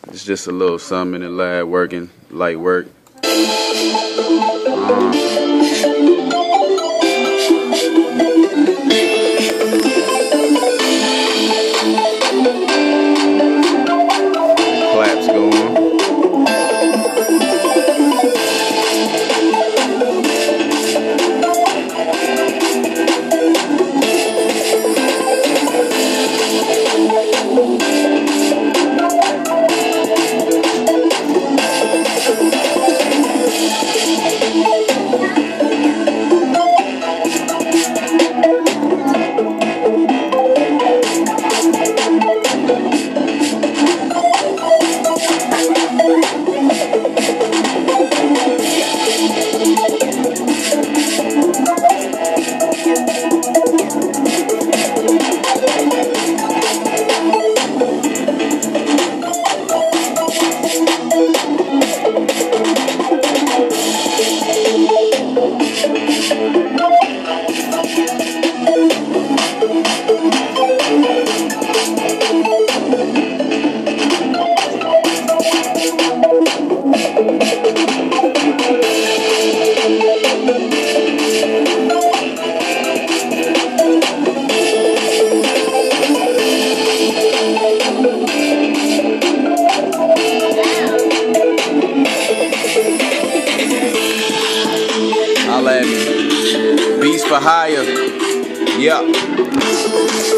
It's just a little something in the lab working, light work. Claps going. Holla at me. Beats for hire. Yeah.